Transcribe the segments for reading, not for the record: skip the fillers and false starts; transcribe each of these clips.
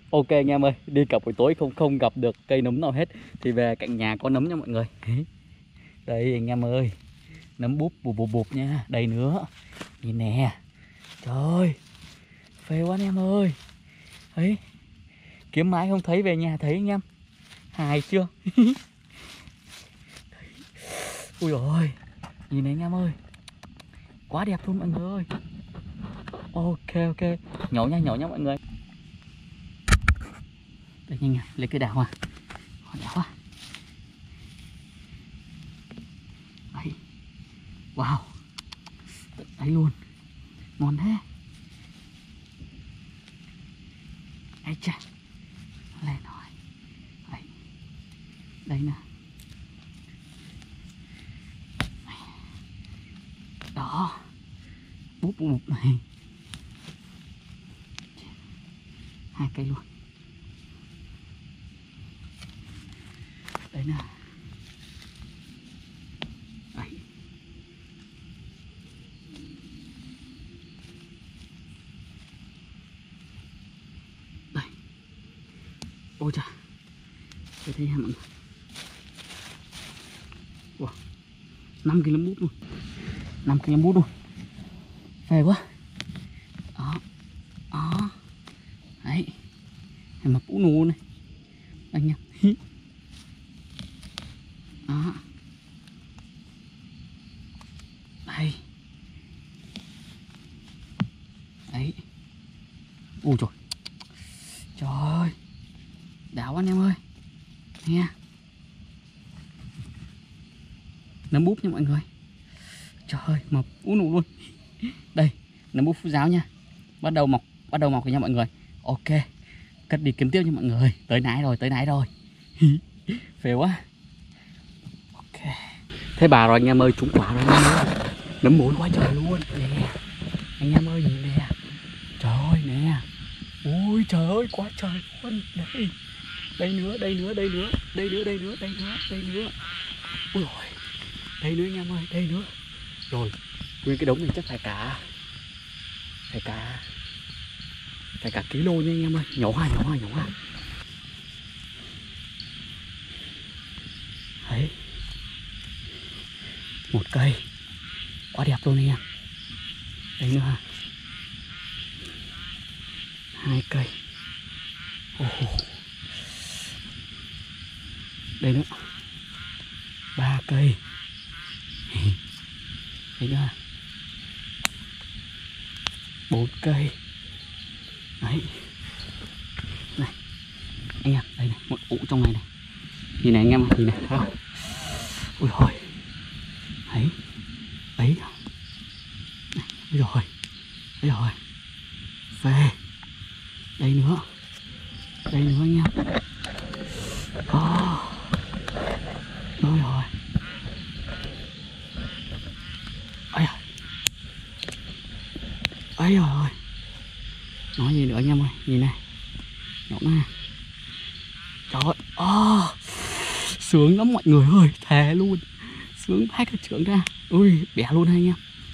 Ok anh em ơi, đi cả buổi tối không gặp được cây nấm nào hết thì về cạnh nhà có nấm nha mọi người. Đây anh em ơi, nấm búp bụp bụp bụp nha, đây nữa. Nhìn nè. Trời ơi, phê quá anh em ơi. Đấy, kiếm mãi không thấy về nhà thấy anh em. Hài chưa? Ui ôi, nhìn này anh em ơi. Quá đẹp luôn mọi người ơi. Ok ok, nhỏ nha mọi người. Đây nhanh lấy cái đào à. Đẹp quá. Đấy. Wow. Đấy luôn. Ngon thế. Ây chà. Lên rồi. Đấy. Đây nè. Đó. Búp bụp này. 2 cây luôn. Đấy nè. Đấy. Đây. Ôi trời. Tôi thấy mọi người. Wow. 5 cây nấm bút luôn. 5 cây nấm bút luôn. Phê quá. Đó. Đó. Đấy. Hay mà bũ nụ này. Anh em. Đó. Đây. Đấy. Ui trời. Trời ơi. Đã quá anh em ơi. Nha. Nấm búp nha mọi người. Trời ơi, mập ú nụ luôn. Đây, nấm búp Phú Giáo nha. Bắt đầu mọc rồi nha mọi người. Ok. Cất đi kiếm tiếp nha mọi người. Tới nãy rồi. Phê quá. Ok. Thế bà rồi anh em ơi, trúng quả rồi anh em ơi. Nấm mối quá trời luôn. Nè. Anh em ơi nhìn nè. Trời ơi nè. Ui trời ơi quá trời luôn. Đây. Đây nữa. Ui rồi. Đây nữa anh em ơi, đây nữa. Rồi, nguyên cái đống này chắc phải cả kilo nha anh em ơi. Nhỏ hoa. Đấy. Một cây. Quá đẹp luôn anh em. Đây nữa ha. 2 cây. Đây nữa. 3 cây. Đây nữa. 4 cây. Đấy. Này. Anh em, đây này, một ụ trong này này. Nhìn này anh em, nhìn này, thấy không? Ui hồi. Đấy. Đấy. Đây rồi. Phê. Đây nữa anh em. Đây rồi. Ấy rồi. Nói gì nữa anh em ơi, nhìn này. Nhỏ nè. Trời ơi. Sướng lắm mọi người ơi, thề luôn. Sướng hai cái trưởng ra. Ui, bẻ luôn hai anh em.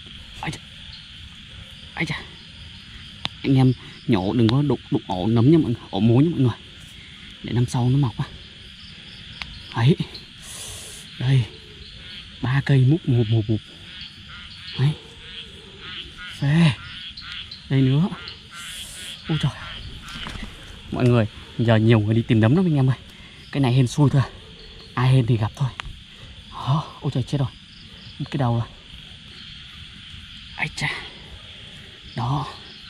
Ây chà. Anh em nhổ đừng có đụng ổ nấm nha mọi người, ổ mối nha mọi người. Để năm sau nó mọc á. Đấy. Đây. 3 cây múc một. Đấy. Phê. Đây nữa. Ôi trời. Mọi người, giờ nhiều người đi tìm nấm lắm anh em ơi. Cái này hên xui thôi. Ai hên thì gặp thôi. Ôi trời chết rồi. Một cái đầu rồi. Ây chà. Đó.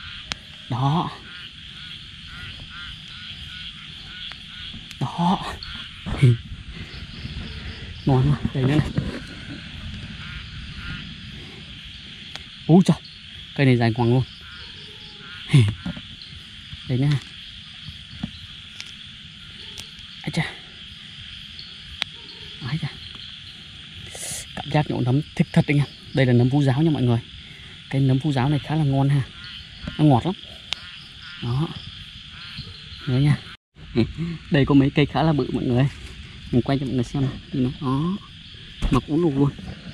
Ngon quá. Đây nữa này. Úi trời. Cây này dài ngoằng luôn. Đây nha. Ây chà. Cảm giác nhổ nấm thích thật anh em. Đây là nấm Phú Giáo nha mọi người. Cái nấm Phú Giáo này khá là ngon ha. Nó ngọt lắm. Đó. Nhớ nha. Đây có mấy cây khá là bự mọi người. Mình quay cho mọi người xem thì nó đó. Mọc ú lù luôn.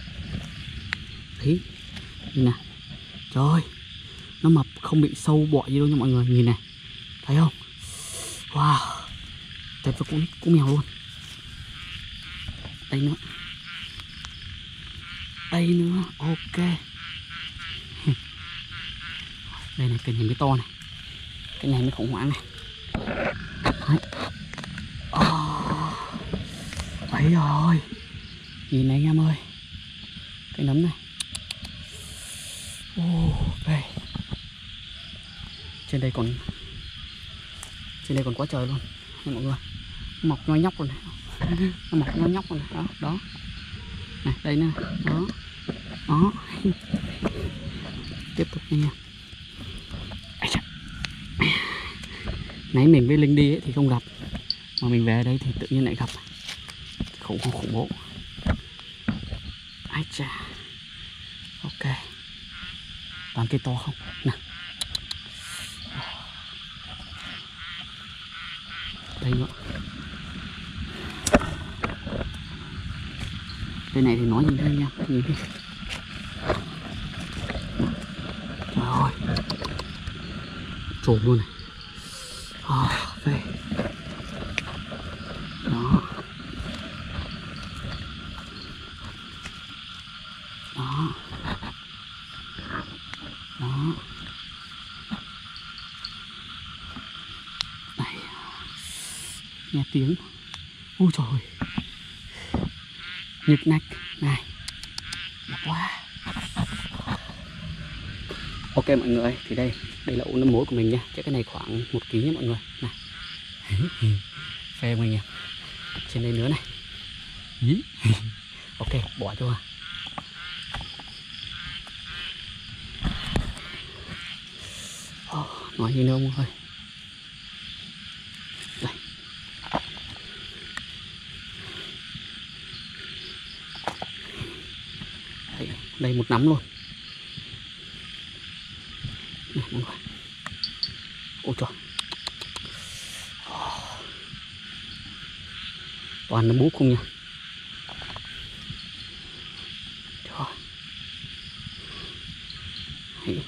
Đấy. Nhìn nè. Trời ơi. Nó mập không bị sâu bọ gì đâu nha mọi người. Nhìn này. Thấy không? Wow, tuyệt vời, cú mèo luôn. Đây nữa, đây nữa, ok. Đây này, cái này mới to này, cái này mới khủng hoảng này. Đấy rồi, nhìn này anh em ơi, cái nấm này. Ok, trên đây còn quá trời luôn này mọi người, nó mọc nhoi nhóc rồi này, nó mọc nhoi nhóc rồi này, đó đó này, đây nè, đó đó. Tiếp tục nha. Nãy mình với Linh đi ấy thì không gặp, mà mình về đây thì tự nhiên lại gặp, khủng bố. Ai chà, ok, toàn cây to không nè. Đây nữa, đây này thì nói gì đây nha, nhìn đi. Trời ơi, trồn luôn này. Về đó, đó đó. Đây, nghe tiếng, ôi trời ơi, nhức nách này, đẹp quá. Ok mọi người, thì đây là ổ nấm mối của mình nha, chắc cái này khoảng 1 kg nha mọi người này. Phê mình nha, trên đây nữa này. Ok, bỏ cho. Nói gì nữa không ơi. Đây một nắm luôn này mọi người. Ôi trời, toàn nó búp không nha. Trời. Đấy.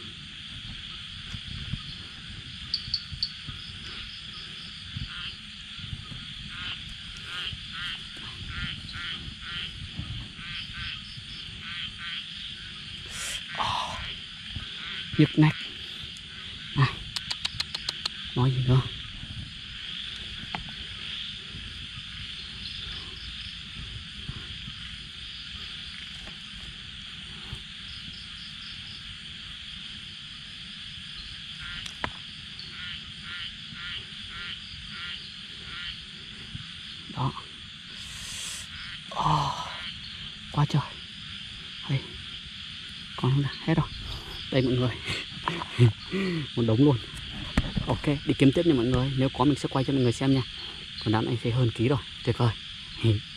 Nhức nách này, nói gì nữa. Đó, quá trời. Đây, còn không đã hết rồi. Đây mọi người, một đống luôn. Ok, đi kiếm tiếp nha mọi người, nếu có mình sẽ quay cho mọi người xem nha. Còn đám này phải hơn ký rồi, tuyệt vời.